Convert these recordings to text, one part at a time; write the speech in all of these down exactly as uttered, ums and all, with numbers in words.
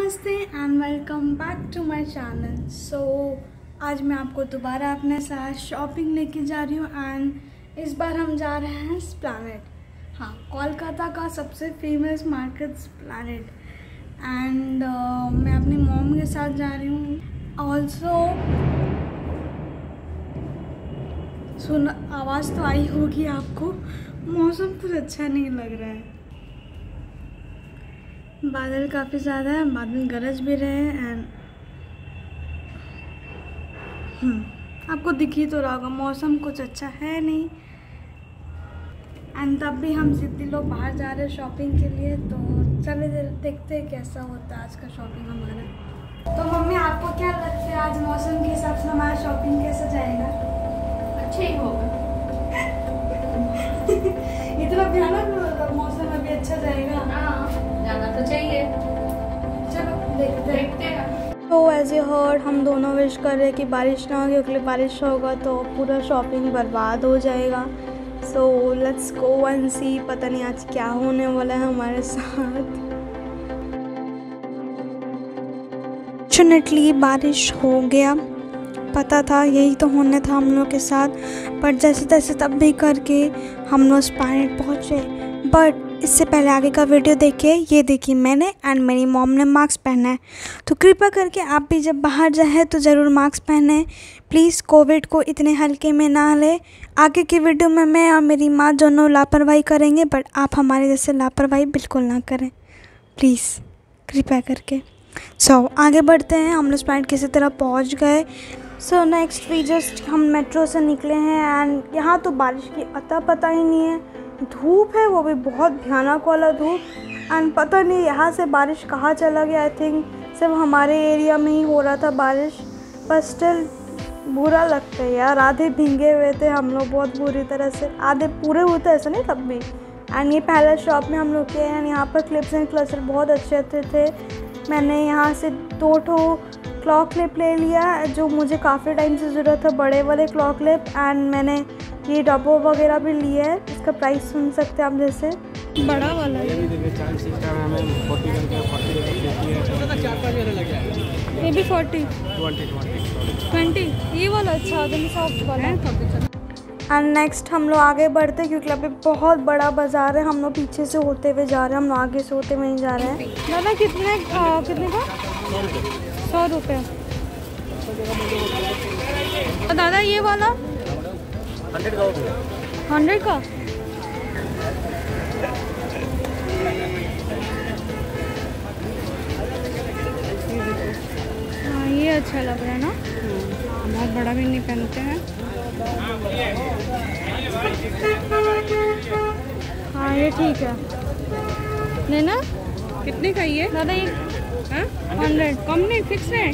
नमस्ते and welcome back to my channel. So आज मैं आपको दोबारा अपने साथ शॉपिंग लेके जा रही हूँ एंड इस बार हम जा रहे हैं एस्प्लैनेड। हाँ, कोलकाता का सबसे famous market Esplanade and uh, मैं अपनी मॉम के साथ जा रही हूँ। ऑल्सो सुन आवाज़ तो आई होगी आपको, मौसम कुछ अच्छा नहीं लग रहा है। बादल काफ़ी ज़्यादा है, बादल गरज भी रहे हैं एंड आपको दिख ही तो रहा होगा मौसम कुछ अच्छा है नहीं। एंड तब भी हम सिद्धि लोग बाहर जा रहे हैं शॉपिंग के लिए, तो चले देखते हैं कैसा होता है आज का शॉपिंग हमारा। तो मम्मी आपको क्या लगता है आज मौसम के हिसाब से हमारा शॉपिंग कैसा जाएगा? अच्छा ही होगा। इतना भयानक मौसम अभी अच्छा जाएगा? हाँ, जाना तो चाहिए। चलो देखते देखते हैं। तो एज ए हर्ड हम दोनों विश कर रहे हैं कि बारिश ना हो, क्योंकि बारिश होगा तो पूरा शॉपिंग बर्बाद हो जाएगा। सो लेट्स गो एंड सी, पता नहीं आज क्या होने वाला है हमारे साथ। फॉर्चुनेटली बारिश हो गया, पता था यही तो होने था हम लोग के साथ, बट जैसे तैसे तब भी करके हम लोग एस्प्लैनेड पहुँचे। बट इससे पहले आगे का वीडियो देखिए। ये देखिए, मैंने एंड मेरी मॉम ने मास्क पहना है, तो कृपया करके आप भी जब बाहर जाए तो ज़रूर मास्क पहने प्लीज़। कोविड को इतने हल्के में ना ले। आगे की वीडियो में मैं और मेरी माँ दोनों लापरवाही करेंगे, बट आप हमारे जैसे लापरवाही बिल्कुल ना करें प्लीज़, कृपया करके। सो so, आगे बढ़ते हैं। हम लोग एस्प्लैनेड किसी तरह पहुँच गए। सो नेक्स्ट वी जस्ट हम मेट्रो से निकले हैं एंड यहाँ तो बारिश की अता पता ही नहीं है। धूप है, वो भी बहुत भयानक वाला धूप, एंड पता नहीं यहाँ से बारिश कहाँ चला गया। आई थिंक सिर्फ हमारे एरिया में ही हो रहा था बारिश, पर स्टिल बुरा लगता है यार। आधे भींगे हुए थे हम लोग बहुत बुरी तरह से, आधे पूरे हुए थे ऐसा नहीं तब भी। एंड ये पहला शॉप में हम लोग के एंड यहाँ पर क्लिप्स एंड क्लचर बहुत अच्छे अच्छे थे। मैंने यहाँ से दो ठो क्लॉक क्लिप ले लिया जो मुझे काफ़ी टाइम से ज़रूरत है, बड़े वाले क्लॉक क्लिप, एंड मैंने ये डब्बो वगैरह भी लिया है। इसका प्राइस सुन सकते हैं आप, जैसे बड़ा वाला है ये भी फोर्टी ट्वेंटी, ये वाला अच्छा है सॉफ्ट वाला है। एंड नेक्स्ट हम लोग आगे बढ़ते हैं क्योंकि अभी बहुत बड़ा बाज़ार है। हम लोग पीछे से होते हुए जा रहे हैं, हम लोग आगे से होते हुए नहीं जा रहे हैं। दादा कितने आ, कितने का? सौ रुपये। और दादा ये वाला हंड्रेड का हंड्रेड का हाँ, ये अच्छा लग रहा है ना, बहुत बड़ा भी नहीं पहनते हैं। हाँ ये ठीक है, लेना कितने का ये दादा? ये हंड्रेड कम नहीं, फिक्स है।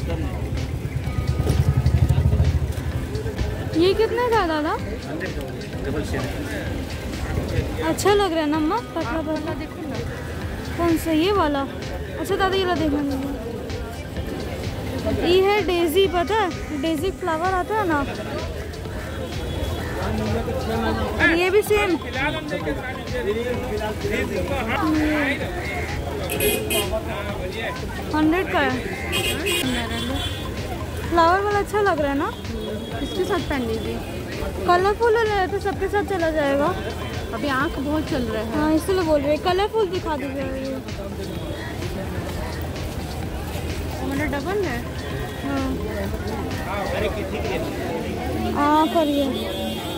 ये कितने का दादा? अच्छा लग रहा है ना अम्मा, पतला पतला। देखो ना कौन सा, ये वाला? अच्छा दादा ये ला देखना। ये है डेजी, पता है डेजी फ्लावर आता है ना, और ये भी सेम हंड्रेड का है। फ्लावर वाला अच्छा लग रहा है ना, इसके साथ पहन लीजिए। कलरफुल है तो सबके साथ चला जाएगा। अभी आंख बहुत चल रहा है। हाँ इसलिए बोल रहे हैं कलरफुल दिखा दीजिए। हमारा डबल है। हाँ हाँ करिए।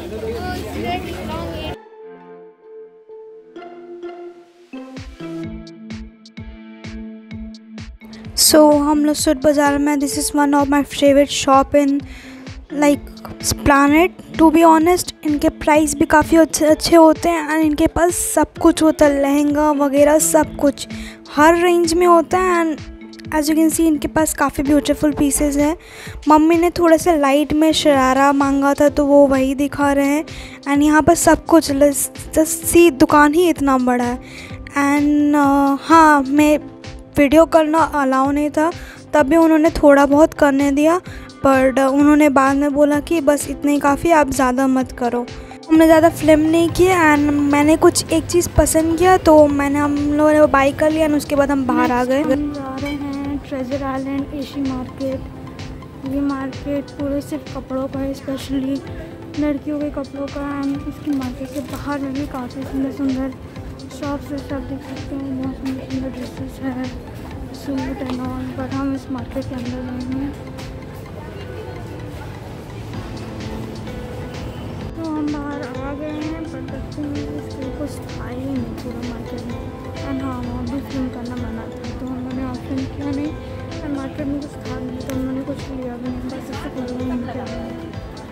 सो so, हम लोग सूट बाज़ार में, this is one of my favourite shop in like Esplanade. To be honest इनके प्राइस भी काफ़ी अच्छे अच्छे होते हैं एंड इनके पास सब कुछ होता है, लहंगा वगैरह सब कुछ हर रेंज में होता है। And as you can see इनके पास काफ़ी ब्यूटीफुल पीसेस हैं। मम्मी ने थोड़े से लाइट में शरारा मांगा था तो वो वही दिखा रहे हैं। एंड यहाँ पर सब कुछ, जस्ट सी दुकान ही इतना बड़ा है। एंड uh, हाँ, मैं वीडियो करना अलाउ नहीं था, तब भी उन्होंने थोड़ा बहुत करने दिया, पर उन्होंने बाद में बोला कि बस इतने ही काफ़ी, आप ज़्यादा मत करो। हमने ज़्यादा फिल्म नहीं किया एंड मैंने कुछ एक चीज़ पसंद किया तो मैंने हम लोगों ने वो बाई कर लिया एंड उसके बाद हम बाहर आ गए। जा रहे हैं ट्रेजर आइलैंड, एशी मार्केट। ये मार्केट पूरे सिर्फ कपड़ों का है, स्पेशली लड़कियों के कपड़ों का। एंड इसकी मार्केट के बाहर में भी काफ़ी सुंदर सुंदर शॉप्स है, सब देख सकते हैं। बहुत सुंदर सुंदर ड्रेसेस है, सूट एंड ऑल। बट हम इस मार्केट के अंदर नहीं हैं, तो हम बाहर आ गए हैं। पर देखते हैं इसके कुछ था ही नहीं पूरा मार्केट में। एंड हाँ, वहाँ भी फिल्म करना मना था, तो हमने ऑप्शन किया नहीं। एंड मार्केट में कुछ था नहीं, तो उन्होंने कुछ लिया भी नहीं, बस इससे पूरा घूम के आ गए।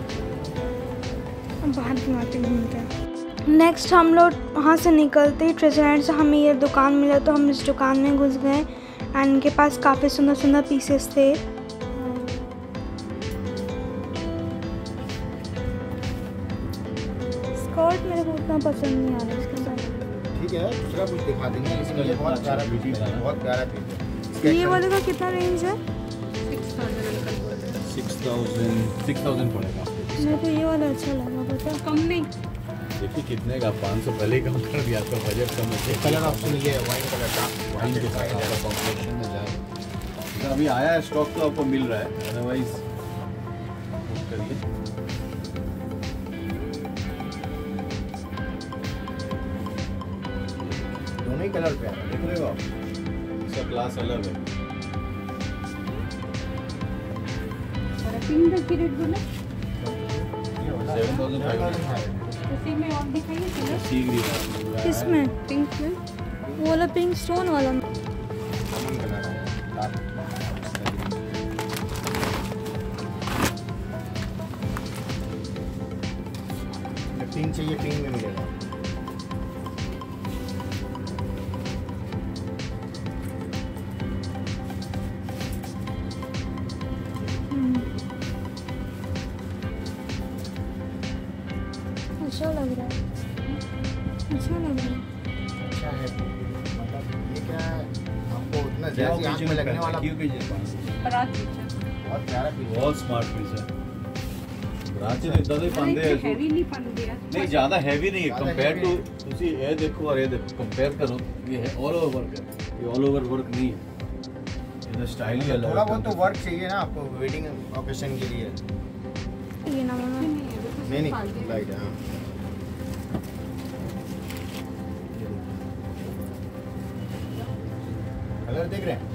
बाहर की मार्केट घूमते हैं। नेक्स्ट हम लोग वहाँ से निकलते ही ट्रेजर आइलैंड से हमें ये दुकान मिला, तो हम इस दुकान में घुस गए। एंड इनके पास काफ़ी सुंदर सुंदर पीसेस थे। स्कर्ट मेरे को उतना पसंद नहीं आ रहा इसके साथ। ठीक है, दूसरा कुछ दिखा देंगे। इसमें ये बहुत प्यारा पीस है, बहुत प्यारा पीस है। ये वाले का कितना रेंज है? Six thousand six thousand six thousand पड़ेगा। मेरे को ये वाला अच्छा लगा, पता कम नहीं। देखिए कितने का, पाँच सौ पहले ही कम कर दिया, आपका बजट कम है। कलर ऑप्शन ये है, वाइन कलर का। वाइन के साथ आपका कॉम्बिनेशन में जाए, तो अभी आया है स्टॉक तो आपको मिल रहा है, अदरवाइज बुक करिए। दोनों ही कलर पे है, देख रहे हो आप, इसका क्लास अलग है। पिंक की रेट बोला, सेवन थाउजेंड फाइव हंड्रेड उसी में और दिखाइए कलर। सी ग्रीन है। इसमें पिंक में वो वाला पिंक स्टोन वाला। कॉमन कलर है, डार्क। पिंक चाहिए, पिंक में मिलेगा। अच्छा लग रहा है, अच्छा लग रहा है। अच्छा है, मतलब ये क्या है, आपको उतना जैसे आँख में लगने वाला बारात पीछे बहुत प्यारा पीस है। बहुत स्मार्ट पीस है। रांची तो इतना ही पंदे है, हैवी नहीं पन दिया। नहीं ज़्यादा हैवी नहीं है ज़्यादा कंपेयर टू। heavy उसी ये देखो और ये देखो, कंपेयर करो, ये है ऑल ओवर वर्क है, ये ऑल ओवर वर्क नहीं है, ये स्टाइल ही अलग है। थोड़ा बहुत तो वर्क चाहिए ना आपको वेडिंग ओकेशन के लिए। ये ना मामा, नहीं नहीं लाइट है। हाँ, कलर देख रहे हैं?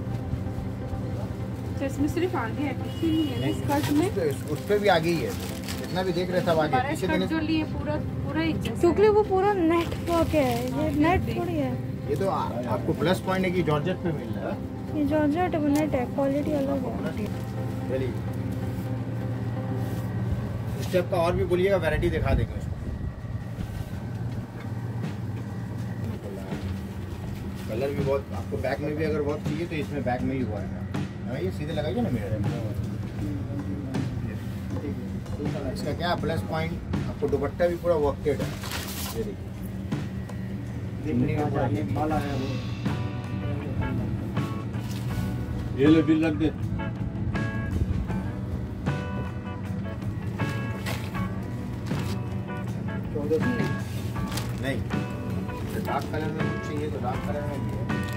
तो इसमें सिर्फ आगे है, पीछे नहीं है। इस स्कर्ट में उस- उस पे भी आगे ही है, जितना भी देख रहे सब आगे। हमारा पीछे स्कर्ट देने जो लिए पूरा पूरा एक जैसा क्योंकि वो पूरा नेट वर्क है, ये नेट थोड़ी है। ये तो आ, आपको प्लस पॉइंट है कि जॉर्जेट पे मिल रहा है। ये जॉर्जेट नेट है, क्वालिटी अलग है। चलिए स्टेप का और भी बोलिएगा, वैरायटी दिखा देंगे उसको। कलर भी बहुत आपको बैक में भी अगर बहुत चाहिए तो इसमें बैक में ही हुआ है। हाँ, ये सीधे लगाइए ना मेरे। इसका क्या प्लस पॉइंट, आपको दुपट्टा भी पूरा वर्केड है। ये देखिए, देखने में पूरा heavy वाला है वो। ये ले बिल रख दे। नहीं तो डार्क कलर में कुछ चाहिए तो डार्क कलर में भी है।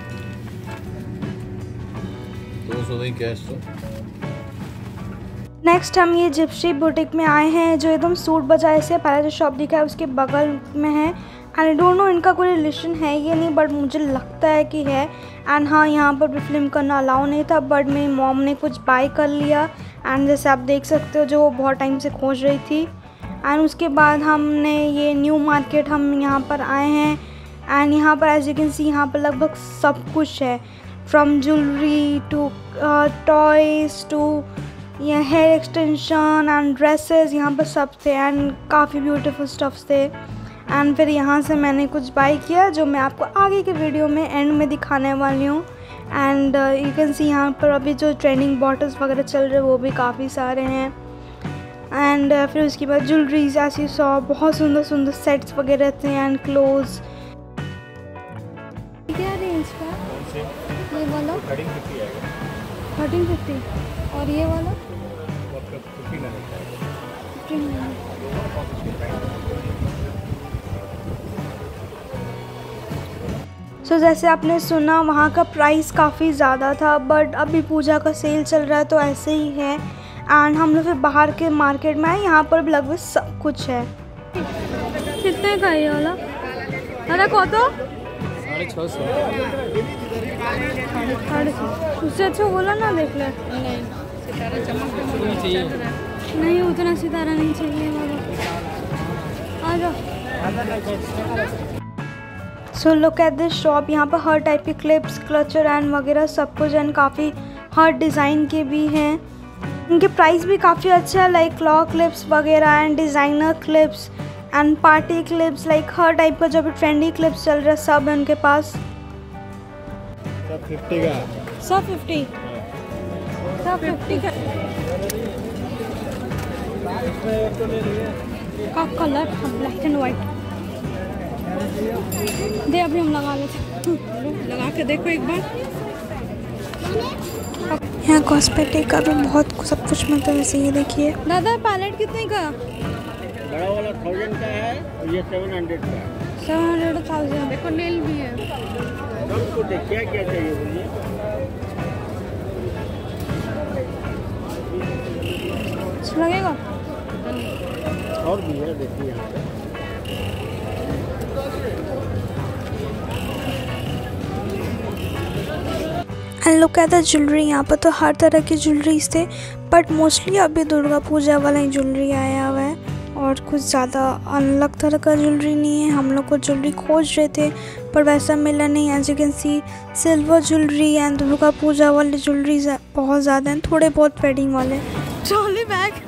दो सौ नहीं कैश तो। नेक्स्ट हम ये जिप्सी बुटीक में आए हैं, जो एकदम सूट बाजार से पहले जो शॉप दिखा है उसके बगल में है। एंड आई डोंट नो इनका कोई रिलेशन है ये नहीं, बट मुझे लगता है कि है। एंड हाँ, यहाँ पर भी फिल्म करना अलाउ नहीं था, बट मेरी मॉम ने कुछ बाय कर लिया। एंड जैसे आप देख सकते हो, जो वो बहुत टाइम से खोज रही थी। एंड उसके बाद हमने ये न्यू मार्केट हम यहाँ पर आए हैं। एंड यहाँ पर एज यू कैन सी, यहाँ पर लगभग सब कुछ है, from jewellery to toys to ये हेयर एक्सटेंशन एंड ड्रेसेस, यहाँ पर सब थे। एंड काफ़ी ब्यूटीफुल स्टफ्स थे। एंड फिर यहाँ से मैंने कुछ बाय किया, जो मैं आपको आगे के वीडियो में एंड में दिखाने वाली हूँ। एंड यू कैन सी यहाँ पर अभी जो ट्रेंडिंग बॉटल्स वगैरह चल रहे हैं वो भी काफ़ी सारे हैं। एंड uh, फिर उसके बाद ज्वेलरीज ऐसी सौ बहुत सुंदर सुंदर सेट्स वगैरह थे एंड क्लोथ्स। क्या रेंज का ये वाला? थर्टीन फिफ्टी आएगा। थर्टीन फिफ्टी और ये वाला फिफ्टीन आएगा। फिफ्टीन। सो so, जैसे आपने सुना वहाँ का प्राइस काफ़ी ज़्यादा था, बट अभी पूजा का सेल चल रहा है तो ऐसे ही है। एंड हम लोग फिर बाहर के मार्केट में आए, यहाँ पर लगभग सब कुछ है। कितने का ये वाला? अरे को तो साढ़े छः सौ साढ़े छः उससे अच्छा बोला ना, देख ले। सितारा चमक चाहिए नहीं उतना सितारा नहीं चाहिए बाबा, आ जाओ। So look at this shop. यहाँ पर हर टाइप के क्लिप्स, क्लचर एंड वगैरह सब कुछ एंड काफ़ी हर डिज़ाइन के भी हैं। इनके प्राइस भी काफ़ी अच्छा है, लाइक क्लॉ क्लिप्स वगैरह and designer clips and party clips, like हर टाइप का जो भी ट्रेंडी क्लिप्स चल रहा है सब है उनके पास। सब फिफ्टी का सब फिफ्टी सब फिफ्टी का का कलर ब्लैक एंड वाइट दे, अभी हम लगा लेते। लगा के देखो एक बार। यहाँ कॉस्मेटिक का भी बहुत सब कुछ मिलता है। वैसे ये देखिए दादा, पैलेट कितने का? बड़ा वाला थाउजेंड का है और ये सेवन हंड्रेड का है। Seven hundred thousand. देखो नेल भी है। सबको देखिए क्या चाहिए बोलिए। अच्छा लगेगा। और भी है, देखिए यहाँ पे। And look at the jewellery. यहाँ पर तो हर तरह की ज्वेलरीज थे, बट मोस्टली अभी दुर्गा पूजा वाला ही ज्वेलरी आया हुआ है और कुछ ज़्यादा अलग तरह का ज्वेलरी नहीं है। हम लोग को ज्वेलरी खोज रहे थे पर वैसा मिला नहीं। As you can see silver jewellery and Durga Puja वाले ज्वेलरी बहुत ज़्यादा हैं, थोड़े बहुत वेडिंग वाले। ट्रॉली बैग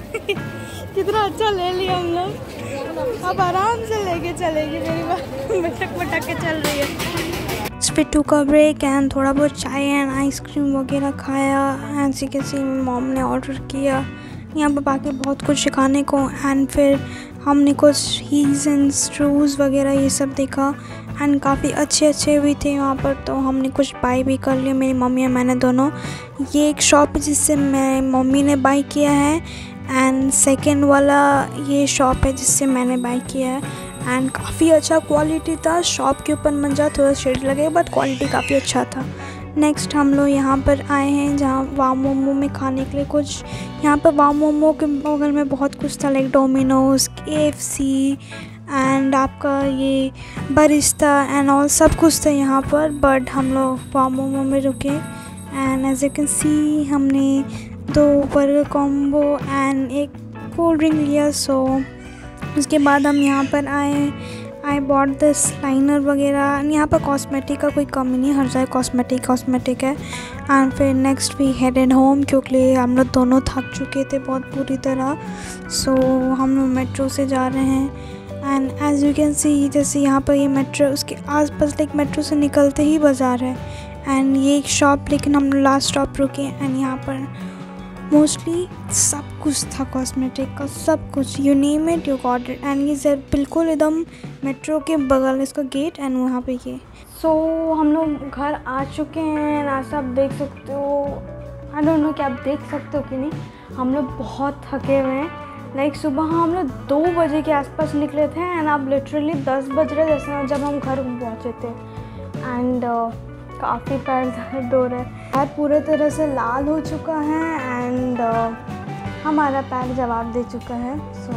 कितना अच्छा ले लिया हम लोग, अब आराम से लेके चलेगी। मेरी मटक मटक के चल रही है। फिर टू का ब्रेक एंड थोड़ा बहुत चाय एंड आइसक्रीम वगैरह खाया। एंड सी कैसे मॉम ने ऑर्डर किया यहाँ पर बाकी बहुत कुछ सिखाने को। एंड फिर हमने कुछ हील्स एंड शूज़ वगैरह ये सब देखा एंड काफ़ी अच्छे अच्छे भी थे वहाँ पर, तो हमने कुछ बाई भी कर लिया, मेरी मम्मी और मैंने दोनों। ये एक शॉप है जिससे मैं मम्मी ने बाई किया है एंड सेकेंड वाला ये शॉप है जिससे मैंने बाई किया है। एंड काफ़ी अच्छा क्वालिटी था। शॉप के ऊपर मंजा थोड़ा शेड लगे बट क्वालिटी काफ़ी अच्छा था। नेक्स्ट हम लोग यहाँ पर आए हैं जहाँ वाव मोमो में खाने के लिए कुछ, यहाँ पर वाव मोमो के बगल में बहुत कुछ था, like Domino's, K F C and आपका ये बरिस्ता एंड ऑल सब कुछ था यहाँ पर। बट हम लोग वाव मोमो में रुके and as you can see हमने दो बर्गर कॉम्बो एंड एक कोल्ड ड्रिंक लिया। सो उसके बाद हम यहाँ पर आए, आई बॉट दिस लाइनर वगैरह। यहाँ पर कॉस्मेटिक का कोई कमी नहीं, हर जगह कॉस्मेटिक कॉस्मेटिक है। एंड फिर नेक्स्ट वी हेडेड होम क्योंकि हम लोग दोनों थक चुके थे बहुत बुरी तरह। सो so, हम लोग मेट्रो से जा रहे हैं and as you can see जैसे यहाँ पर ये मेट्रो, उसके आसपास लाइक मेट्रो से निकलते ही बाज़ार है एंड ये एक शॉप, लेकिन हम लोग लास्ट स्टॉप रुके एंड यहाँ पर मोस्टली सब कुछ था कॉस्मेटिक का, सब कुछ, you name it you got it. And ये सर बिल्कुल एकदम मेट्रो के बगल इसका गेट एंड वहाँ पे ये। सो so, हम लोग घर आ चुके हैं। ऐसा आप देख सकते हो, आई डोंट नो कि आप देख सकते हो कि नहीं, हम लोग बहुत थके हुए हैं। लाइक सुबह हम लोग दो बजे के आसपास निकले थे एंड अब लिटरली दस बज रहे जैसे जब हम घर पहुँचे थे। एंड काफ़ी पैर दर्द हो रहा है, पैर पूरे तरह से लाल हो चुका है एंड uh, हमारा पैर जवाब दे चुका है। सो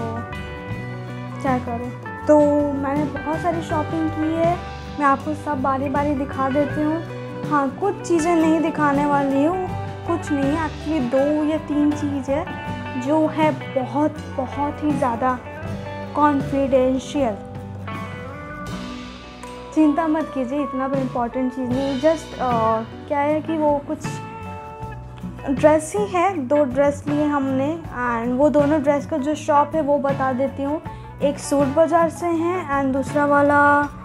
so, क्या करें। तो मैंने बहुत सारी शॉपिंग की है, मैं आपको सब बारी बारी दिखा देती हूँ। हाँ, कुछ चीज़ें नहीं दिखाने वाली हूँ, कुछ नहीं, एक्चुअली दो या तीन चीज़ है जो है बहुत बहुत ही ज़्यादा कॉन्फिडेंशियल। चिंता मत कीजिए, इतना भी इम्पोर्टेंट चीज़ नहीं, जस्ट uh, क्या है कि वो कुछ ड्रेस ही है। दो ड्रेस लिए हमने एंड वो दोनों ड्रेस का जो शॉप है वो बता देती हूँ। एक सूट बाज़ार से है एंड दूसरा वाला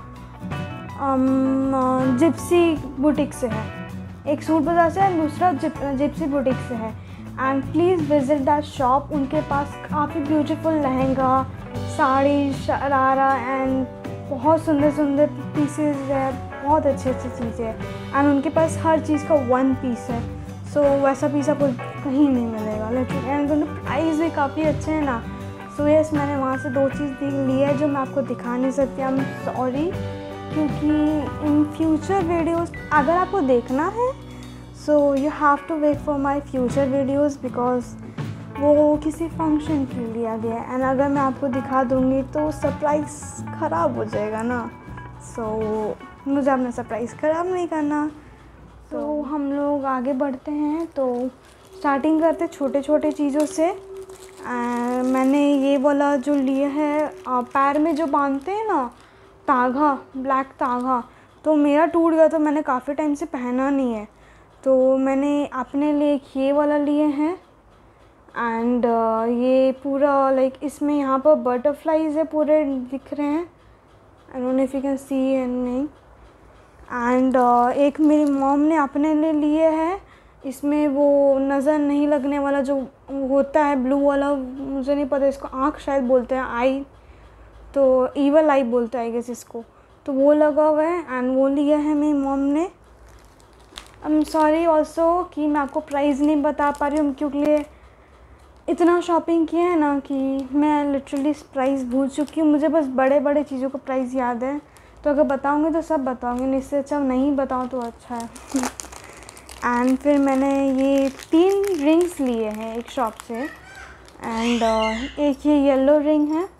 um, जिप्सी बुटीक से है। एक सूट बाज़ार से एंड दूसरा जिप, जिप्सी बुटीक से है। And please visit that shop. उनके पास काफ़ी ब्यूटीफुल लहंगा, साड़ी, शरारा एंड बहुत सुंदर सुंदर पीसेस है, बहुत अच्छी अच्छी चीज़ें हैं एंड उनके पास हर चीज़ का वन पीस है। सो so, वैसा पीस आपको कहीं नहीं मिलेगा लेकिन एंड दोनों प्राइस भी काफ़ी अच्छे हैं ना। सो so, यस मैंने वहाँ से दो चीज़ ली है जो मैं आपको दिखा नहीं सकती, आई एम सॉरी। क्योंकि इन फ्यूचर वीडियोस अगर आपको देखना है so you have to wait for my future videos, because वो किसी फंक्शन के लिए लिया गया है एंड अगर मैं आपको दिखा दूँगी तो सरप्राइज़ ख़राब हो जाएगा ना। सो so, मुझे अपना सरप्राइज़ ख़राब नहीं करना। तो so, हम लोग आगे बढ़ते हैं। तो स्टार्टिंग करते छोटे छोटे चीज़ों से। आ, मैंने ये वाला जो लिया है आ, पैर में जो बांधते हैं ना तागा, ब्लैक तागा, तो मेरा टूट गया तो मैंने काफ़ी टाइम से पहना नहीं है, तो मैंने अपने लिए एक ये वाला लिए हैं। एंड uh, ये पूरा लाइक like, इसमें यहाँ पर बटरफ्लाइज है पूरे दिख रहे हैं। I don't know if you can see and नहीं। एंड एक मेरी मॉम ने अपने लिए लिए है, इसमें वो नज़र नहीं लगने वाला जो होता है ब्लू वाला, मुझे नहीं पता इसको आँख शायद बोलते हैं, आई तो ईवल आई बोलते हैं आई गेस इसको, तो वो लगा हुआ है एंड वो लिया है मेरी मॉम ने। आई एम सॉरी ऑल्सो कि मैं आपको प्राइस नहीं बता पा रही हूँ, क्योंकि इतना शॉपिंग किया है ना कि मैं लिटरली प्राइस भूल चुकी हूँ। मुझे बस बड़े बड़े चीज़ों का प्राइस याद है, तो अगर बताऊँगी तो सब बताऊँगी, नहीं इससे अच्छा नहीं बताऊँ तो अच्छा है। एंड फिर मैंने ये तीन रिंग्स लिए हैं एक शॉप से। एंड uh, एक ये येलो रिंग है,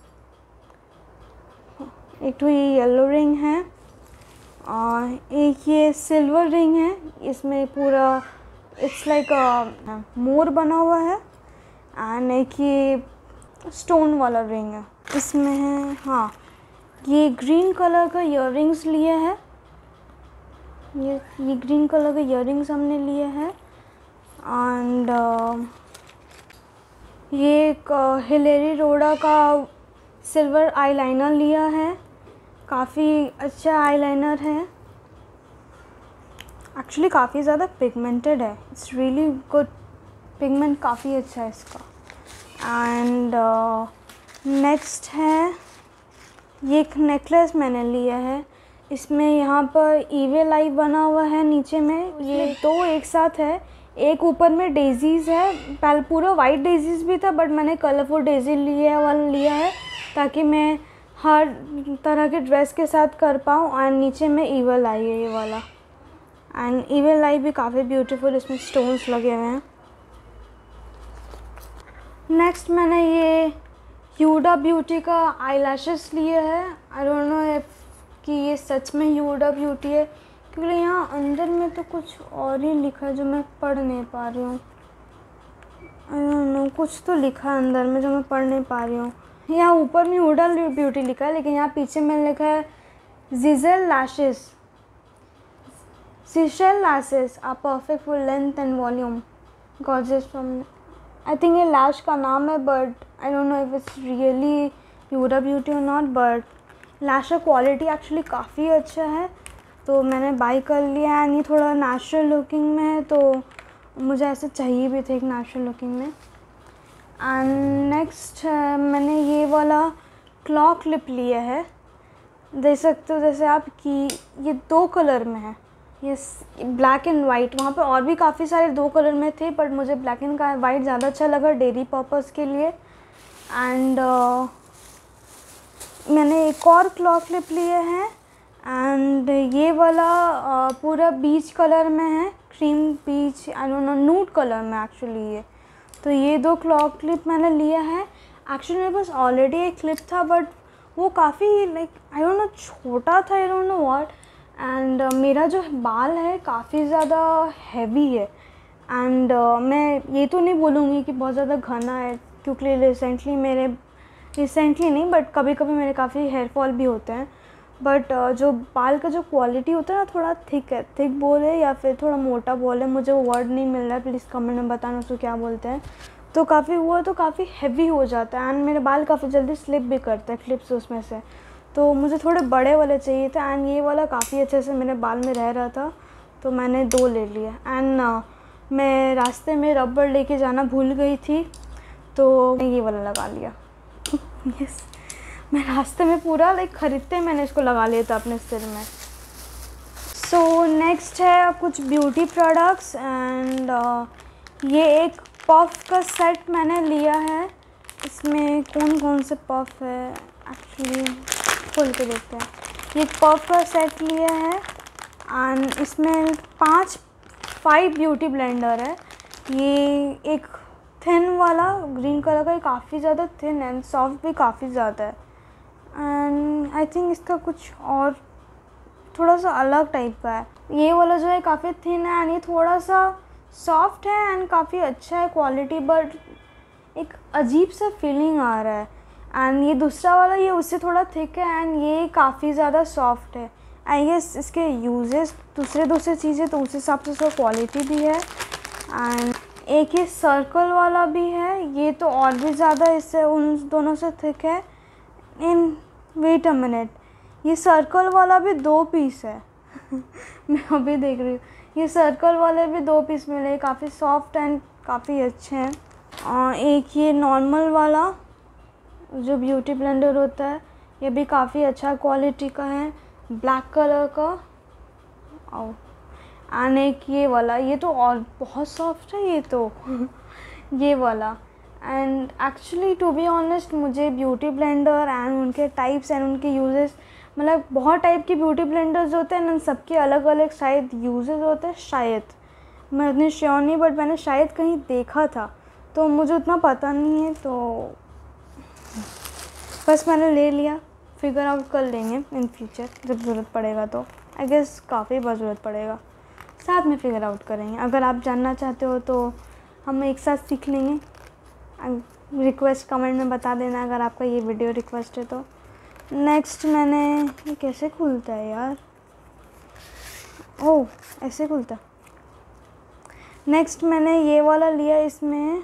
एक तो ये येलो रिंग है और एक ये सिल्वर रिंग है। इसमें पूरा इट्स लाइक अ मोर बना हुआ है। एंड एक ये स्टोन वाला रिंग है, इसमें है हाँ ये ग्रीन कलर का इयररिंग्स लिए हैं। ये ये ग्रीन कलर के इयररिंग्स हमने लिए हैं। एंड uh, ये एक हिलेरी रोडा का सिल्वर आईलाइनर लिया है, काफ़ी अच्छा आईलाइनर है, एक्चुअली काफ़ी ज़्यादा पिगमेंटेड है, इट्स रियली गुड, पिगमेंट काफ़ी अच्छा है इसका। एंड नेक्स्ट है ये एक नेकलेस मैंने लिया है, इसमें यहाँ पर ईवल आई बना हुआ है नीचे में, ये दो एक साथ है, एक ऊपर में डेजीज़ है, पहले पूरा वाइट डेजीज़ भी था बट मैंने कलरफुल डेजी लिया वाला लिया है ताकि मैं हर तरह के ड्रेस के साथ कर पाऊँ। एंड नीचे में ईवल आई है ये वाला, एंड ईवल आई भी काफ़ी ब्यूटीफुल, इसमें स्टोन्स लगे हुए हैं। नेक्स्ट मैंने ये ह्यूडा ब्यूटी का आई लैशेस लिए है। आई डोंट नो इफ कि ये सच में ह्यूडा ब्यूटी है, क्योंकि यहाँ अंदर में तो कुछ और ही लिखा है जो मैं पढ़ नहीं पा रही हूँ। आई डोंट नो कुछ तो लिखा है अंदर में जो मैं पढ़ नहीं पा रही हूँ। यहाँ ऊपर में ह्यूडा ब्यूटी लिखा है, लेकिन यहाँ पीछे में लिखा है Gisele lashes, Gisele lashes are perfect for length and volume, gorgeous from, I think ये लैश का नाम है but I don't know if it's really Huda Beauty और नॉट, बट लैश का क्वालिटी एक्चुअली काफ़ी अच्छा है तो मैंने बाई कर लिया। एंड ये थोड़ा नेचुरल लुकिंग में है तो मुझे ऐसे चाहिए भी थे एक नेचुरल लुकिंग में। एंड नेक्स्ट मैंने ये वाला क्लॉ क्लिप लिया है, देख सकते हो जैसे आप कि ये दो कलर में है, ये ब्लैक एंड वाइट, वहाँ पे और भी काफ़ी सारे दो कलर में थे बट मुझे ब्लैक एंड वाइट ज़्यादा अच्छा लगा डेली पर्पस के लिए। एंड uh, मैंने एक और क्लॉ क्लिप लिए हैं एंड ये वाला uh, पूरा बीच कलर में है, cream beige, I don't know nude colour में एक्चुअली ये, तो ये दो क्लॉ क्लिप मैंने लिया है। एक्चुअली मेरे पास ऑलरेडी एक क्लिप था बट वो काफ़ी लाइक आई डोंट नो छोटा था, I don't know what. And uh, मेरा जो बाल है काफ़ी ज़्यादा हैवी है एंड uh, मैं ये तो नहीं बोलूँगी कि बहुत ज़्यादा घना है, क्योंकि रिसेंटली मेरे रिसेंटली नहीं बट कभी कभी मेरे काफ़ी हेयर फॉल भी होते हैं, बट uh, जो बाल का जो क्वालिटी होता है ना थोड़ा थिक है, थिक बोले या फिर थोड़ा मोटा बोले, मुझे वो वर्ड नहीं मिल रहा है, प्लीज़ कमेंट में बताना उसको क्या बोलते हैं। तो काफ़ी हुआ तो काफ़ी हैवी हो जाता है एंड मेरे बाल काफ़ी जल्दी स्लिप भी करते हैं क्लिप्स उसमें से, तो मुझे थोड़े बड़े वाले चाहिए थे एंड ये वाला काफ़ी अच्छे से मेरे बाल में रह रहा था तो मैंने दो ले लिया। एंड uh, मैं रास्ते में रबड़ लेके जाना भूल गई थी तो मैं ये वाला लगा लिया। यस मैं रास्ते में पूरा लाइक ख़रीदते मैंने इसको लगा लिया था अपने सिर में। सो नेक्स्ट है कुछ ब्यूटी प्रोडक्ट्स एंड uh, ये एक पफ का सेट मैंने लिया है, इसमें कौन कौन से पफ है एक्चुअली खोल के देखते हैं। ये पफ का सेट लिया है एंड इसमें पांच फाइव ब्यूटी ब्लेंडर है। ये एक थिन वाला ग्रीन कलर का, काफ़ी ज़्यादा थिन एंड सॉफ्ट भी काफ़ी ज़्यादा है। एंड आई थिंक इसका कुछ और थोड़ा सा अलग टाइप का है। ये वाला जो है काफ़ी थिन है एंड ये थोड़ा सा सॉफ्ट है एंड काफ़ी अच्छा है क्वालिटी, बट एक अजीब सा फीलिंग आ रहा है। एंड ये दूसरा वाला ये उससे थोड़ा थिक है एंड ये काफ़ी ज़्यादा सॉफ्ट है। आई गेस इसके यूजेस दूसरे दूसरे चीज़ें तो उस हिसाब से उसका क्वालिटी भी है। एंड एक ये सर्कल वाला भी है, ये तो और भी ज़्यादा इससे उन दोनों से थिक है। इन वेट अ मिनट, ये सर्कल वाला भी दो पीस है मैं अभी देख रही हूँ, ये सर्कल वाले भी दो पीस मिले, काफ़ी सॉफ्ट एंड काफ़ी अच्छे हैं। और एक ये नॉर्मल वाला जो ब्यूटी ब्लेंडर होता है, ये भी काफ़ी अच्छा क्वालिटी का है, ब्लैक कलर का। और एंड एक ये वाला, ये तो और बहुत सॉफ्ट है ये तो ये वाला। And actually to be honest, मुझे ब्यूटी ब्लेंडर एंड उनके टाइप्स एंड उनके यूजेस, मतलब बहुत टाइप के ब्यूटी ब्लेंडर्स होते हैं एंड सबके अलग अलग शायद यूजेस होते हैं, शायद मैं उतनी श्योर नहीं, बट मैंने शायद कहीं देखा था तो मुझे उतना पता नहीं है, तो बस मैंने ले लिया। फिगर आउट कर लेंगे इन फ्यूचर जब ज़रूरत पड़ेगा, तो आई गेस काफ़ी बार ज़रूरत पड़ेगा, साथ में फिगर आउट करेंगे। अगर आप जानना चाहते हो तो हम एक साथ सीख लेंगे। रिक्वेस्ट कमेंट में बता देना अगर आपका ये वीडियो रिक्वेस्ट है तो। नेक्स्ट मैंने, ये कैसे खुलता है यार, ओह ऐसे खुलता। नेक्स्ट मैंने ये वाला लिया, इसमें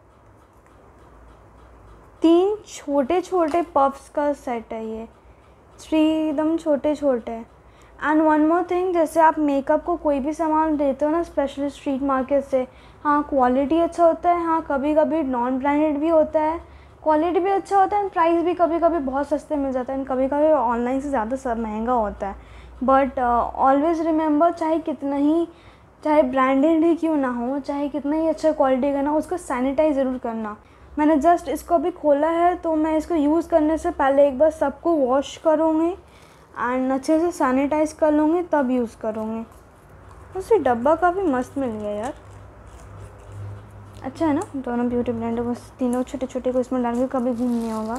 तीन छोटे छोटे पफ्स का सेट है, ये थ्री एकदम छोटे छोटे हैं। एंड वन मोर थिंग, जैसे आप मेकअप को कोई भी सामान देते हो ना, स्पेशली स्ट्रीट मार्केट से, हाँ क्वालिटी अच्छा होता है, हाँ कभी कभी नॉन ब्रांडेड भी होता है, क्वालिटी भी अच्छा होता है एंड प्राइस भी कभी कभी बहुत सस्ते मिल जाता है एंड कभी कभी ऑनलाइन से ज़्यादा सब महंगा होता है। बट ऑलवेज़ रिमेंबर, चाहे कितना ही चाहे ब्रांडेड ही क्यों ना हो, चाहे कितना ही अच्छा क्वालिटी का ना, उसको सैनिटाइज ज़रूर करना। मैंने जस्ट इसको अभी खोला है, तो मैं इसको यूज़ करने से पहले एक बार सबको वॉश करूँगी एंड अच्छे से सैनिटाइज़ कर लूँगी, तब यूज़ करूँगी। उससे डब्बा काफ़ी मस्त मिल गया यार, अच्छा है ना। दोनों ब्यूटी ब्लेंडर बस तीनों छोटे छोटे को इसमें डाल के कभी घूम नहीं होगा।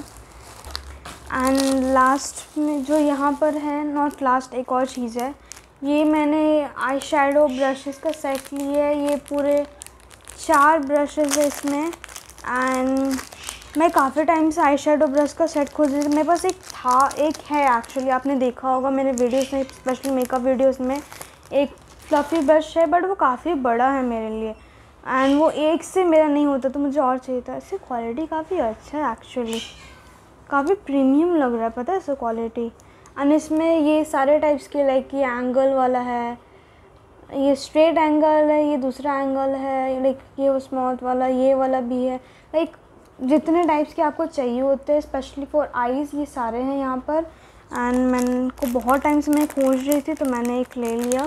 एंड लास्ट में जो यहाँ पर है, नॉट लास्ट, एक और चीज़ है, ये मैंने आई शेडो ब्रशेज़ का सेट लिया है। ये पूरे चार ब्रशेज़ है इसमें एंड मैं काफ़ी टाइम से आई शेडो ब्रश का सेट खोज रही थी। मेरे पास एक था, एक है एक्चुअली, आपने देखा होगा मेरे वीडियोस में, स्पेशली मेकअप वीडियोस में, एक फ्लफ़ी ब्रश है, बट वो काफ़ी बड़ा है मेरे लिए एंड वो एक से मेरा नहीं होता, तो मुझे और चाहिए था। इसकी क्वालिटी काफ़ी अच्छा है एक्चुअली, काफ़ी प्रीमियम लग रहा है, पता है इसका क्वालिटी। एंड इसमें ये सारे टाइप्स के, लाइक ये एंगल वाला है, ये स्ट्रेट एंगल है, ये दूसरा एंगल है, लाइक ये स्मॉथ वाला, ये वाला भी है, लाइक जितने टाइप्स के आपको चाहिए होते हैं स्पेशली फॉर आईज़, ये सारे हैं यहाँ पर। एंड मैंने को बहुत टाइम से मैं खोज रही थी, तो मैंने एक ले लिया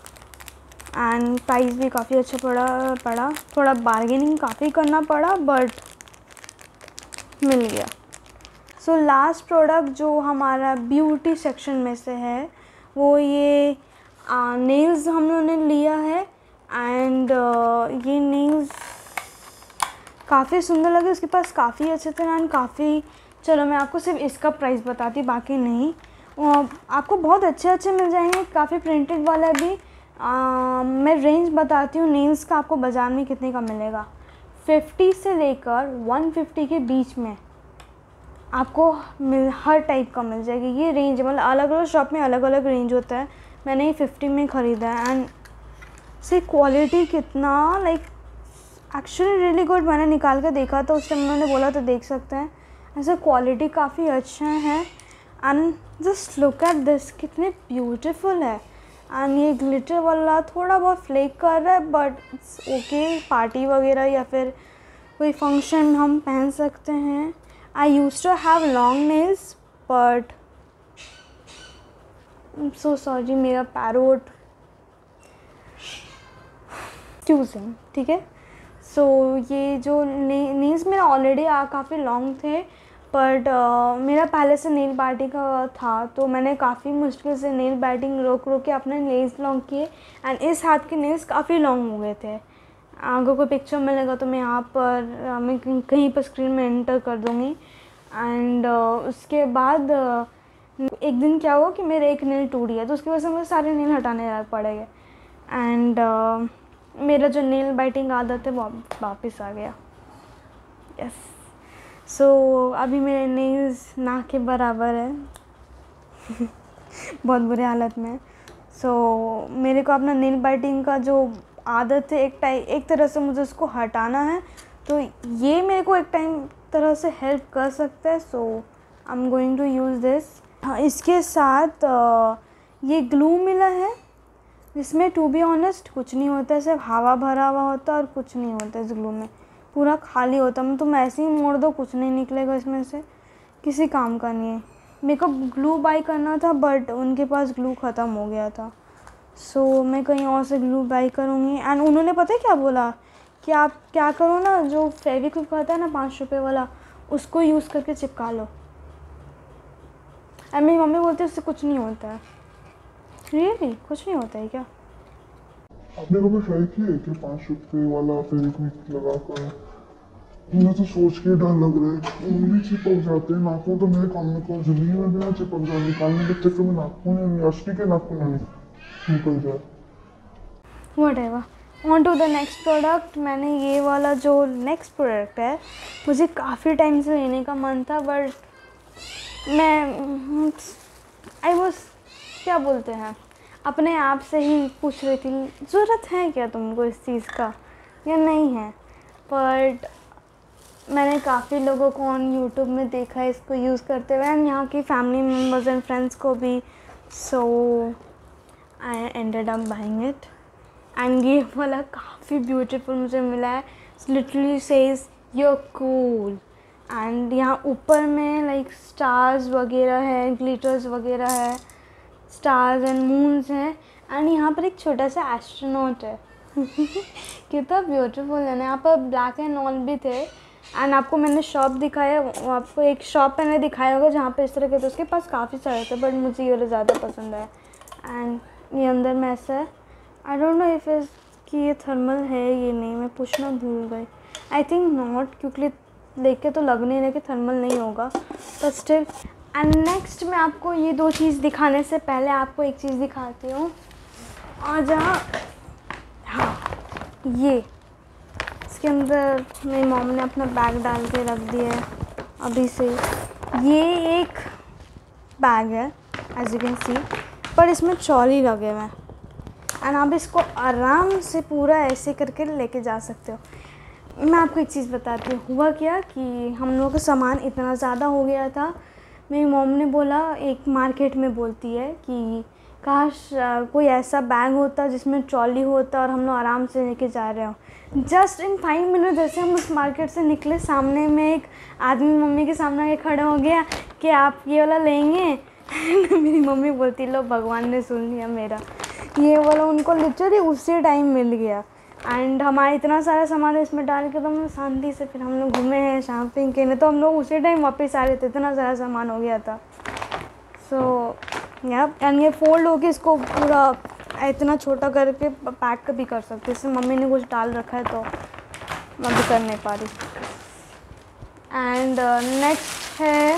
एंड प्राइस भी काफ़ी अच्छा पड़ा पड़ा थोड़ा बार्गेनिंग काफ़ी करना पड़ा, बट मिल गया। सो लास्ट प्रोडक्ट जो हमारा ब्यूटी सेक्शन में से है, वो ये नेल्स हम लोगों ने लिया है एंड uh, ये नेल्स काफ़ी सुंदर लगे, उसके पास काफ़ी अच्छे थे एंड काफ़ी, चलो मैं आपको सिर्फ इसका प्राइस बताती, बाकी नहीं। uh, आपको बहुत अच्छे अच्छे मिल जाएंगे, काफ़ी प्रिंटेड वाला भी। uh, मैं रेंज बताती हूँ नेल्स का, आपको बाज़ार में कितने का मिलेगा। फिफ्टी से लेकर वन फिफ्टी के बीच में आपको मिल हर टाइप का मिल जाएगी। ये रेंज मतलब अलग अलग शॉप में अलग अलग रेंज होता है, मैंने ये फिफ्टी में ख़रीदा है एंड से क्वालिटी कितना, लाइक एक्चुअली रियली गुड। मैंने निकाल के देखा था उस टाइम, उन्होंने बोला तो देख सकते हैं, ऐसे क्वालिटी काफ़ी अच्छा है। And just look at this, कितने ब्यूटीफुल है। एंड ये ग्लिटर वाला थोड़ा बहुत फ्लेक कर रहा है, बट इट्स ओके, पार्टी वगैरह या फिर कोई फंक्शन हम पहन सकते हैं। I used to have long nails, but I am so sorry, मेरा पैरोट चूजिंग, ठीक है। सो so, ये जो नेल्स मेरा ऑलरेडी काफ़ी लॉन्ग थे, बट uh, मेरा पहले से नेल बाइटिंग का था, तो मैंने काफ़ी मुश्किल से नेल बाइटिंग रोक रोक के अपने नेल्स लॉन्ग किए। एंड इस हाथ के नेल्स काफ़ी लॉन्ग हो गए थे। अगर कोई पिक्चर मिलेगा तो मैं यहाँ पर मैं कहीं पर स्क्रीन में एंटर कर दूँगी। एंड uh, उसके बाद uh, एक दिन क्या हुआ कि मेरे एक नेल टूट गया, तो उसकी वजह से मुझे सारे नेल हटाने पड़ेंगे। एंड uh, मेरा जो नेल बाइटिंग आदत है वो वापस आ गया। यस, सो so, अभी मेरे नेल्स ना के बराबर है बहुत बुरे हालत में। सो so, मेरे को अपना नेल बाइटिंग का जो आदत है एक टाइम एक तरह से मुझे उसको हटाना है, तो ये मेरे को एक टाइम तरह से हेल्प कर सकता है। So I am going to use this. हाँ, इसके साथ आ, ये ग्लू मिला है, जिसमें टू बी ऑनेस्ट कुछ नहीं होता है, सिर्फ हवा भरा हुआ होता है और कुछ नहीं होता है। इस ग्लू में पूरा खाली होता है, तुम ऐसे ही मोड़ दो कुछ नहीं निकलेगा इसमें से, किसी काम का नहीं है। मेरे को ग्लू बाई करना था बट उनके पास ग्लू ख़त्म हो गया था। सो so, मैं कहीं और से ग्लू बाई करूँगी। एंड उन्होंने पता है क्या बोला कि आप क्या करो ना, जो फेविक्विक आता है ना पाँच रुपये वाला, उसको यूज़ करके चिपका लो। एंड मेरी मम्मी बोलती है उससे कुछ नहीं होता है। रियली कुछ नहीं होता है क्या? आपने कभी ट्राई किया है कि पाँच रुपये वाला फेविक्विक लगा कर? मुझे तो सोच के डर लग रहा है, उंगली चिपक जाते हैं। नाखून तो मेरे काम में को जिंदगी में भी ना चिपक जाए, निकालने के चक्कर में नाखून असली के नाखून निकल जाए। Whatever, on to the next product. मैंने ये वाला जो नेक्स्ट प्रोडक्ट है मुझे काफ़ी टाइम से लेने का मन था, बट मैं आई वाज क्या बोलते हैं अपने आप से ही पूछ रही थी ज़रूरत है क्या तुमको इस चीज़ का या नहीं है। बट मैंने काफ़ी लोगों को ऑन यूट्यूब में देखा है इसको यूज़ करते हुए, एंड यहाँ की फैमिली मेम्बर्स एंड फ्रेंड्स को भी। So I ended up buying it. And ये वाला काफ़ी ब्यूटीफुल मुझे मिला है। Literally says you cool. And यहाँ ऊपर में लाइक स्टार्स वगैरह है, ग्लिटर्स वगैरह है, स्टार्स एंड मून्स हैं। एंड यहाँ पर एक छोटा सा एस्ट्रोनॉट है कितना ब्यूटीफुल है ना। यहाँ पर ब्लैक एंड ऑल भी थे। एंड आपको मैंने शॉप दिखाया, आपको एक शॉप मैंने दिखाया होगा जहाँ पे इस तरह के थे, उसके पास काफ़ी सारे थे बट मुझे ये वाला ज़्यादा पसंद है। एंड ये अंदर में ऐसा है, आई डोंट नो इफ इस कि ये थर्मल है ये नहीं, मैं पूछना भूल गई। आई थिंक नॉट, क्योंकि देख के तो लग नहीं रहा कि थर्मल नहीं होगा, बट स्टिल। एंड नेक्स्ट मैं आपको ये दो चीज़ दिखाने से पहले आपको एक चीज़ दिखाती हूँ। और जहाँ हाँ ये इसके अंदर मेरी मॉम ने अपना बैग डाल के रख दिया है अभी से। ये एक बैग है एज यू कैन सी, पर इसमें चौली लगे हुए हैं। एंड आप इसको आराम से पूरा ऐसे करके लेके जा सकते हो। मैं आपको एक चीज़ बताती हूँ। हुआ क्या कि हम लोगों का सामान इतना ज़्यादा हो गया था, मेरी मॉम ने बोला, एक मार्केट में बोलती है कि काश कोई ऐसा बैग होता जिसमें ट्रॉली होता और हम लोग आराम से लेके जा रहे हो। जस्ट इन फाइव मिनट जैसे हम उस मार्केट से निकले, सामने में एक आदमी मम्मी के सामने आके खड़ा हो गया कि आप ये वाला लेंगे मेरी मम्मी बोलती, लो भगवान ने सुन लिया मेरा। ये वाला उनको लिटरली उसी टाइम मिल गया। एंड हमारा इतना सारा सामान इसमें डाल के तो हम शांति से फिर हम लोग घूमे हैं, शॉपिंग के, नहीं तो हम लोग उसी टाइम वापस आ रहे थे, इतना सारा सामान हो गया था। सो या एंड ये फोल्ड होके इसको पूरा इतना छोटा करके पैक भी कर सकते। इसमें मम्मी ने कुछ डाल रखा है तो मैं भी कर नहीं पा रही। एंड नेक्स्ट है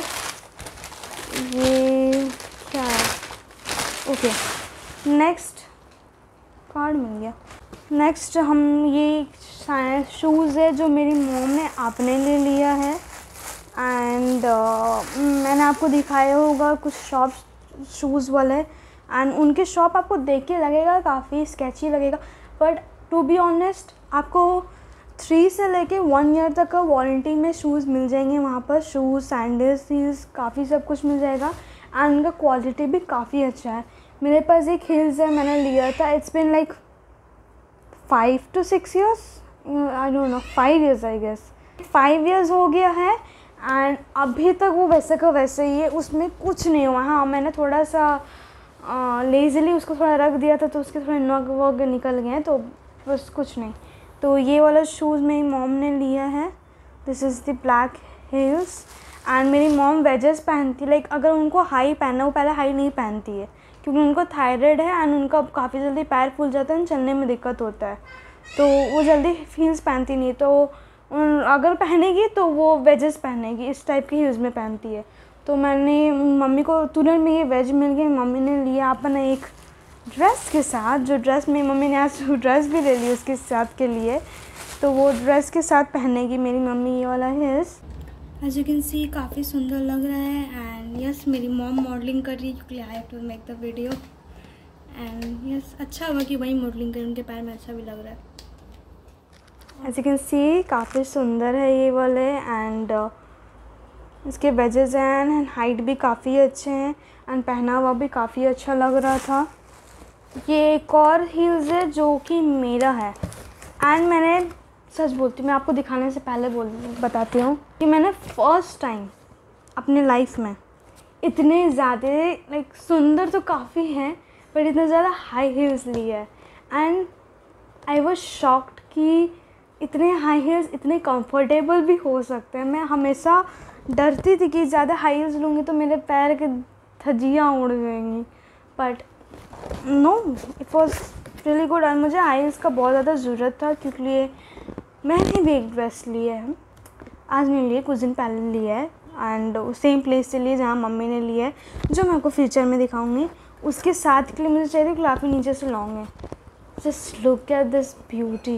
ये क्या है, ओके नेक्स्ट कार्ड मिल गया। नेक्स्ट हम ये शूज़ है जो मेरी मॉम ने अपने लिए लिया है। एंड uh, मैंने आपको दिखाया होगा कुछ शॉप शूज़ वाले, एंड उनके शॉप आपको देख के लगेगा काफ़ी स्केची लगेगा, बट टू बी ऑनेस्ट आपको थ्री से लेके वन ईयर तक का वारंटी में शूज़ मिल जाएंगे वहाँ पर। शूज़, सैंडल्स, हील्स, काफ़ी सब कुछ मिल जाएगा। एंड उनका क्वालिटी भी काफ़ी अच्छा है। मेरे पास एक हील्स है, मैंने लिया था, it's been like five to six years, I don't know, five years I guess, five years हो गया है। एंड अभी तक वो वैसे का वैसे ही है, उसमें कुछ नहीं हुआ। हाँ, मैंने थोड़ा सा लेज़िली उसको थोड़ा रख दिया था तो उसके थोड़े नग वग निकल गए हैं, तो बस कुछ नहीं। तो ये वाला शूज़ मेरी मॉम ने लिया है, this is the black heels. And मेरी मॉम वेजेस पहनती, लाइक अगर उनको हाई पहनना, वो पहले हाई नहीं पहनती है क्योंकि उनको थायराइड है एंड उनका काफ़ी जल्दी पैर फूल जाता है, चलने में दिक्कत होता है, तो वो जल्दी हील्स पहनती नहीं। तो अगर पहनेगी तो वो वेजेस पहनेगी, इस टाइप की हील्स में पहनती है। तो मैंने मम्मी को तुरंत में ये वेज मिल गई, मम्मी ने लिया अपना एक ड्रेस के साथ, जो ड्रेस मेरी मम्मी ने आज ड्रेस भी ले ली उसके साथ के लिए, तो वो ड्रेस के साथ पहनेगी मेरी मम्मी ये वाला heels. As you can see काफ़ी सुंदर लग रहा है एंड यस मेरी मॉम मॉडलिंग कर रही है क्योंकि I have to make the video and yes अच्छा हुआ कि वही मॉडलिंग करें, उनके पैर में अच्छा भी लग रहा है। एज यू कैन सी काफ़ी सुंदर है ये वाले एंड uh, इसके वेजेस हैं एंड हाइट भी काफ़ी अच्छे हैं एंड पहना हुआ भी काफ़ी अच्छा लग रहा था। ये एक और हील्स है जो कि मेरा है एंड मैंने सच बोलती हूँ, मैं आपको दिखाने से पहले बोल बताती हूँ कि मैंने फ़र्स्ट टाइम अपने लाइफ में इतने ज़्यादा लाइक सुंदर तो काफ़ी हैं पर इतने ज़्यादा हाई हील्स ली है एंड आई वाज शॉक्ड कि इतने हाई हील्स इतने कंफर्टेबल भी हो सकते हैं। मैं हमेशा डरती थी कि ज़्यादा हाई हील्स लूँगी तो मेरे पैर के धज्जियाँ उड़ जाएंगी, but no it was really good. और मुझे हाई हील्स का बहुत ज़्यादा ज़रूरत था क्योंकि मैंने भी एक ड्रेस ली है, आज नहीं लिए, कुछ दिन पहले लिया है एंड सेम प्लेस से लिए जहाँ मम्मी ने लिया है, जो मैं आपको फ्यूचर में दिखाऊंगी। उसके साथ के लिए मुझे चाहिए काफ़ी नीचे से लॉन्ग है। Just look at this beauty,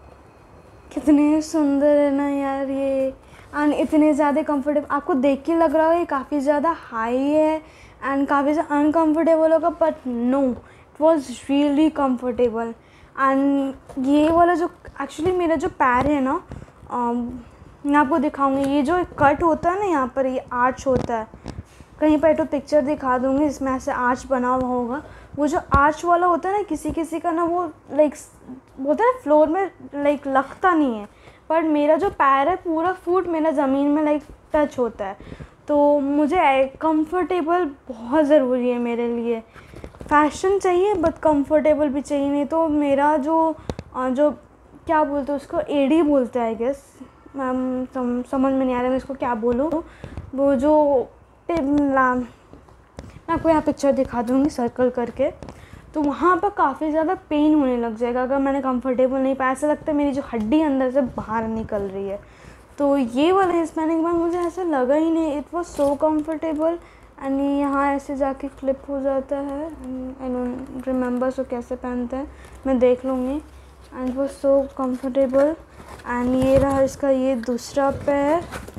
कितने सुंदर है ना यार ये एंड इतने ज़्यादा कंफर्टेबल। आपको देख के लग रहा है ये काफ़ी ज़्यादा हाई है एंड काफ़ी ज़्यादा अनकम्फर्टेबल होगा, but no it was really comfortable. And ये वाला जो एक्चुअली मेरा जो पैर है ना, मैं आपको दिखाऊंगी, ये जो कट होता है ना यहाँ पर, ये आर्च होता है, कहीं पर तो पिक्चर दिखा दूँगी इसमें ऐसे आर्च बना हुआ होगा। वो जो आर्च वाला होता है ना, किसी किसी का ना वो लाइक बोलते हैं फ्लोर में लाइक लगता नहीं है, पर मेरा जो पैर है पूरा फुट मेरा ज़मीन में लाइक टच होता है। तो मुझे कंफर्टेबल बहुत ज़रूरी है मेरे लिए। फैशन चाहिए बट कंफर्टेबल भी चाहिए, नहीं तो मेरा जो जो क्या बोलते हैं उसको, एडी बोलते हैं आई गेस, मैम सम, समझ में नहीं आ रहा मैं इसको क्या बोलूँ। वो जो मैं आपको यहाँ पिक्चर दिखा दूँगी सर्कल करके, तो वहाँ पर काफ़ी ज़्यादा पेन होने लग जाएगा अगर मैंने कंफर्टेबल नहीं पाया। ऐसा लगता है मेरी जो हड्डी अंदर से बाहर निकल रही है। तो ये वाला हील्स पहनने के बाद मुझे ऐसा लगा ही नहीं, it was so comfortable and यहाँ ऐसे जाके क्लिप हो जाता है, आई डोंट रिमेंबर सो कैसे पहनते हैं, मैं देख लूँगी। And it was so comfortable and ये रहा इसका ये दूसरा पैर,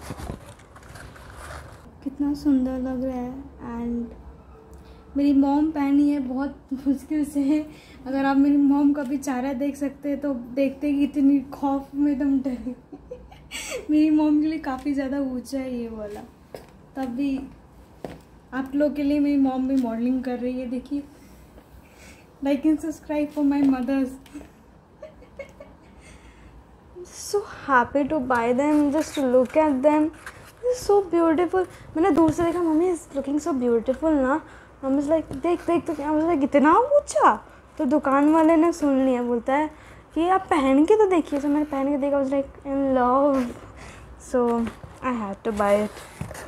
कितना सुंदर लग रहा है एंड मेरी मॉम पहनी है बहुत मुश्किल से। अगर आप मेरी मॉम का भी चेहरा देख सकते हैं तो देखते कि इतनी खौफ में एकदम डरी मेरी मॉम के लिए काफ़ी ज़्यादा ऊंचा है ये वाला, तब भी आप लोग के लिए मेरी मॉम भी मॉडलिंग कर रही है। देखिए, like and subscribe for my mothers. So happy to buy them, just to look at them, so beautiful. मैंने दूर से देखा, mummy is looking so beautiful ना, मम्मी इज लाइक देख देख तो क्या, मुझे इतना ऊंचा। तो दुकान वाले ने सुन लिया, बोलता है कि आप पहन के तो देखिए। तो मैंने पहन के देखा, was like in love, so I had to buy it.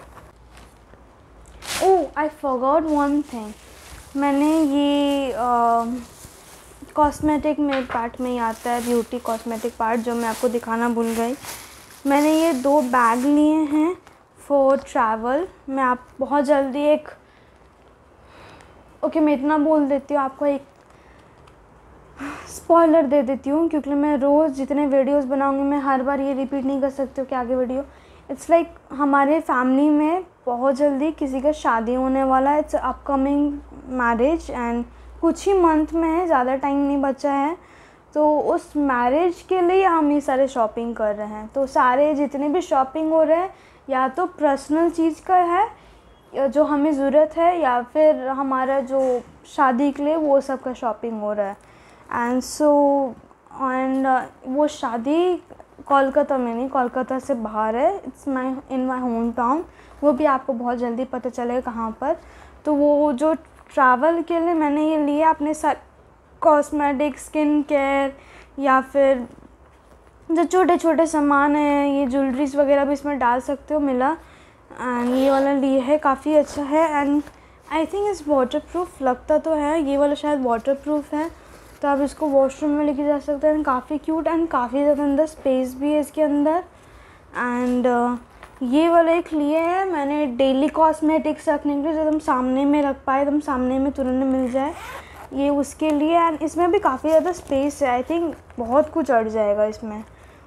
Oh I forgot one thing, मैंने ये कॉस्मेटिक में पार्ट में ही आता है, ब्यूटी कॉस्मेटिक पार्ट, जो मैं आपको दिखाना भूल गई। मैंने ये दो बैग लिए हैं फॉर ट्रैवल। मैं आप बहुत जल्दी एक ओके okay, मैं इतना बोल देती हूँ, आपको एक स्पॉइलर दे देती हूँ क्योंकि मैं रोज़ जितने वीडियोस बनाऊँगी मैं हर बार ये रिपीट नहीं कर सकती हूँ कि आगे वीडियो। इट्स लाइक like, हमारे फैमिली में बहुत जल्दी किसी का शादी होने वाला है, इट्स अपकमिंग मैरिज एंड कुछ ही मंथ में है, ज़्यादा टाइम नहीं बचा है। तो उस मैरिज के लिए हम ये सारे शॉपिंग कर रहे हैं। तो सारे जितने भी शॉपिंग हो रहे हैं या तो पर्सनल चीज़ का है जो हमें ज़रूरत है, या फिर हमारा जो शादी के लिए वो सब का शॉपिंग हो रहा है। एंड सो एंड वो शादी कोलकाता में नहीं, कोलकाता से बाहर है, it's my in my home town. वो भी आपको बहुत जल्दी पता चलेगा कहाँ पर। तो वो जो ट्रैवल के लिए मैंने ये लिया अपने साथ, कॉस्मेटिक, स्किन केयर, या फिर जो छोटे छोटे सामान हैं, ये ज्वेलरीज वगैरह भी इसमें डाल सकते हो, मिला। एंड ये वाला लिए है, काफ़ी अच्छा है एंड आई थिंक इस वाटर प्रूफ लगता तो है, ये वाला शायद वाटर प्रूफ है, तो आप इसको वॉशरूम में लेके जा सकते हैं। काफ़ी क्यूट एंड काफ़ी ज़्यादा अंदर स्पेस भी है इसके अंदर। एंड uh, ये वाला एक लिए है मैंने डेली कॉस्मेटिक्स रखने के लिए, जब हम सामने में रख पाए, एकदम सामने में तुरंत मिल जाए, ये उसके लिए। एंड इसमें भी काफ़ी ज़्यादा स्पेस है, आई थिंक बहुत कुछ अड़ जाएगा इसमें।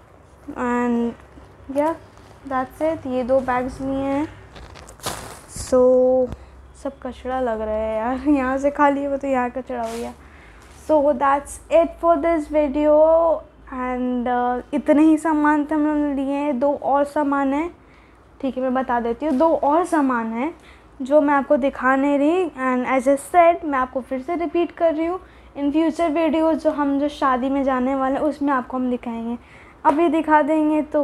एंड या दैट्स इट, ये दो बैग्स लिए हैं। सो so, सब कचरा लग रहा है यार, यहाँ से खा लिए वो तो यहाँ कचरा हो गया। So that's it for this video एंड इतने ही सामान थे हम लोगों ने लिए हैं। दो और सामान है, ठीक है मैं बता देती हूँ, दो और सामान है जो मैं आपको दिखा नहीं रही। एंड एज ए सेड मैं आपको फिर से रिपीट कर रही हूँ, इन फ्यूचर वीडियोस जो हम जो शादी में जाने वाले हैं उसमें आपको हम दिखाएंगे। अभी दिखा देंगे तो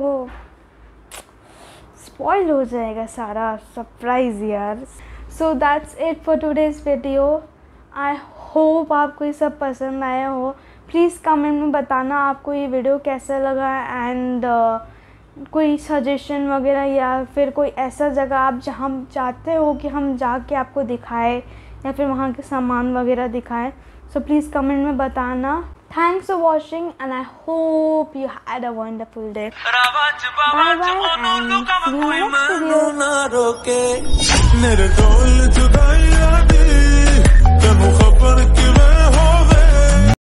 स्पॉइल हो जाएगा सारा सरप्राइज़ यार। So that's it for today's video. I hope आपको ये सब पसंद आया हो। प्लीज़ कमेंट में बताना आपको ये वीडियो कैसा लगा एंड uh, कोई सजेशन वगैरह या फिर कोई ऐसा जगह आप जहाँ चाहते हो कि हम जाके आपको दिखाएं या फिर वहाँ के सामान वगैरह दिखाएं। सो प्लीज़ कमेंट में बताना। Thanks for watching and I hope you had a wonderful day. Bye bye and see you in the next video.